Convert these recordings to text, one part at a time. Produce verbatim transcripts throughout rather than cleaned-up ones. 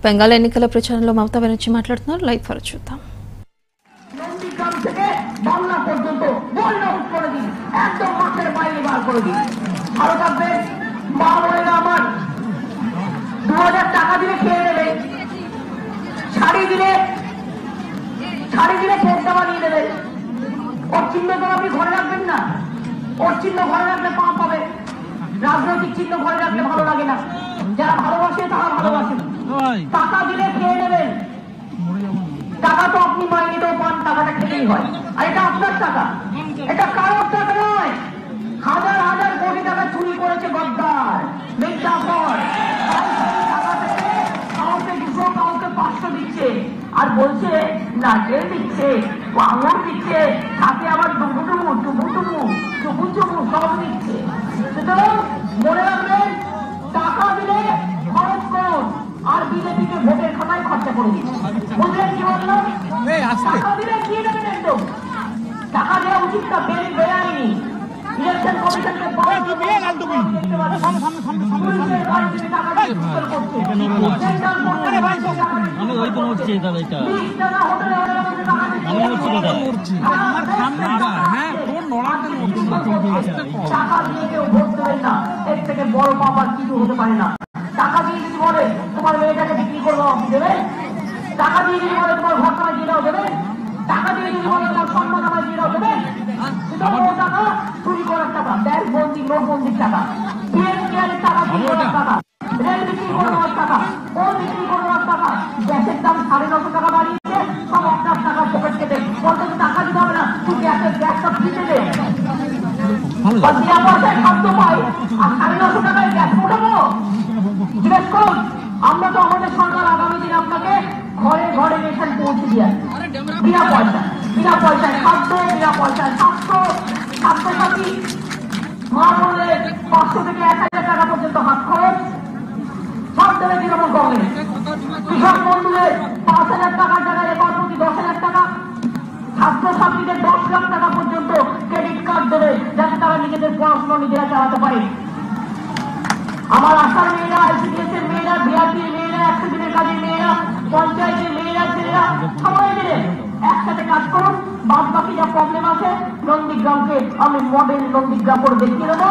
బెంగాల్ ఎన్నికల ప్రచారంలో మమతా బెనర్జీ మాట్లాడుతున్నారు. లైవ్ ఫర్ చూద్దాం. টাকা দিলে খেয়ে নেবে, শাড়ি দিলে শাড়ি দিলে পর্দা বানিয়ে দেবে। ওর চিহ্ন তো আপনি ঘরে রাখবেন না, ওর চিহ্ন ঘরে রাখলে পা পাবে। রাজনৈতিক চিহ্ন ঘরে রাখলে ভালো লাগে না, যারা ভালোবাসে তারা ভালোবাসে। টাকা দিলে খেয়ে নেবেন, টাকা তো আপনি মাইনেও পান, টাকাটা খেতেই হয়। আর এটা আপনার টাকা, এটা কারোর টাকা নয়। হাজার হাজার কোটি টাকা চুরি করেছে গদ্দার, মির্জাফর। কাউকে দুশো কাউকে পাঁচশো দিচ্ছে, আর বলছে নারকেল দিচ্ছে, আঙুর দিচ্ছে, সাথে আবার ডুবু ডুবু ডুবু ডুবু চুবু চুবু সব দিচ্ছে। সুতরাং মনে রাখবেন, টাকা দিলে খরচ করুন, আর বিজেপিকে ভোটের খাতায় খরচা করে দিন। বুঝলেন কি বললাম? টাকা দিলে কি দেবেন? একদম টাকা দেওয়া উচিত না, বেড়ে বেড়ায়নি। ইলেকশন কমিশনকে টাকা দিয়ে কেউ ভোট দেবেন না, এর থেকে বড় পাপ আর কিছু হতে পারে না। টাকা দিয়ে যদি বলে তোমার মেয়েটাকে বিক্রি করবো, আপনি দেবেন? টাকা দিয়ে যদি বলে তোমার ঘর টাকা দিয়ে দাও, দেবেন? টাকা দিয়ে যদি বলে তোমার সম্মান আমার দিয়ে দাও, দেবেন? টাকা চুরি করার টাকা, ব্যাংক বন্দি নোটবন্দির টাকা, বিএনপিআরের টাকা চুরি করার টাকা, রেল বিক্রি করে দেওয়ার টাকা, কোন বিক্রি করে দেওয়ার টাকা, গ্যাসের দাম সাড়ে নশো টাকা বাড়িয়েছে, সব আপনার টাকা পকেট কেটে বলতে টাকা দিতে হবে না, তুই গ্যাসের গ্যাসটা ফ্রিতে দে। বিনা পয়সায় খাদ্য পাই আর সাড়ে নশো টাকায় গ্যাস উঠাবো? জিজ্ঞেস করুন। আমরা তো আমাদের সরকার আগামী দিন আপনাকে ঘরে ঘরে রেশন পৌঁছে দিয়ে বিনা পয়সা, বিনা পয়সায় খাদ্য, বিনা পয়সায় স্বাস্থ্য, স্বাস্থ্যসাথী মা বললে পাঁচশো থেকে এক হাজার টাকা পর্যন্ত হাত খরচ সব দেবে তৃণমূল কংগ্রেস। কৃষক বন্ধুদের পাঁচ হাজার টাকার জায়গায় এবার প্রতি দশ হাজার টাকা, ছাত্রছাত্রীদের দশ লাখ টাকা পর্যন্ত ক্রেডিট কার্ড দেবে, যাতে তারা নিজেদের পড়াশোনা নিজেরা চালাতে পারে। আমার আশার মেয়েরা, আইসিডিএস এর মেয়েরা, বিআরপির মেয়েরা, একশো দিনের কাজের মেয়েরা, পঞ্চায়েতের মেয়েরা, ছেলেরা সবাই মিলে একসাথে কাজ করুন। বাদ বাকি যা প্রবলেম আছে নন্দীগ্রামকে আমি মডেল নন্দীগ্রাম করে দেখিয়ে দেবো।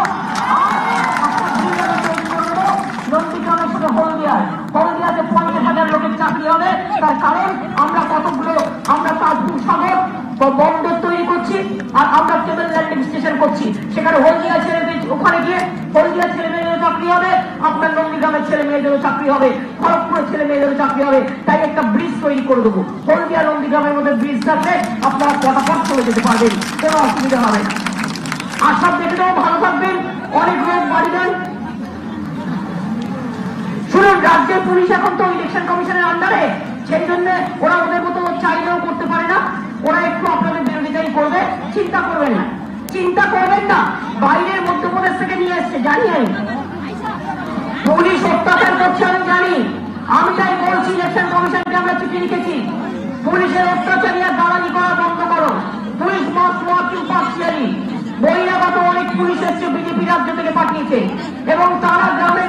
নন্দীগ্রামের সাথে হলদিয়ায়, হলদিয়াতে পঞ্চাশ হাজার লোকের চাকরি হবে। তার কারণ আমরা কতগুলো আমরা তাজপুর সাগর বন্দর তৈরি করছি, আর আমরা কেবল ল্যান্ডিং স্টেশন করছি। সেখানে হলদিয়া ছেলে ওখানে গিয়ে হলদিয়া ছেলে মেয়েদের চাকরি হবে, আপনার নন্দীগ্রামের ছেলে মেয়েদেরও চাকরি হবে, খড়গপুরের ছেলে মেয়েদেরও চাকরি হবে। তাই একটা ব্রিজ তৈরি করে দেবো। হলদিয়া নন্দীগ্রামের মধ্যে ব্রিজ থাকলে আপনারা পটাপট চলে যেতে পারবেন, কোনো অসুবিধা হবে না। আর সব দেখে দেবো, ভালো থাকবেন, অনেক লোক বাড়ি দেন। শুনুন, রাজ্যের পুলিশ এখন তো ইলেকশন কমিশনের আন্ডারে, সেই জন্য ওরা ওদের মতো চাইলেও করতে পারে না। ওরা একটু আপনাদের বিরোধিতাই করবে, চিন্তা করবেন না, চিন্তা করবেন না। বাইরের মধ্যপ্রদেশ থেকে নিয়ে এসছে, জানি আমি। পুলিশ অত্যাচার করছে, আমি জানি। আমি তাই বলছি, ইলেকশন কমিশনকে আমরা চিঠি লিখেছি, পুলিশের অত্যাচারী আর দালালি করা বন্ধ করো। Police must work impartially. বহিরাগত অনেক পুলিশ এসছে, বিজেপি রাজ্য থেকে পাঠিয়েছে, এবং তারা গ্রামে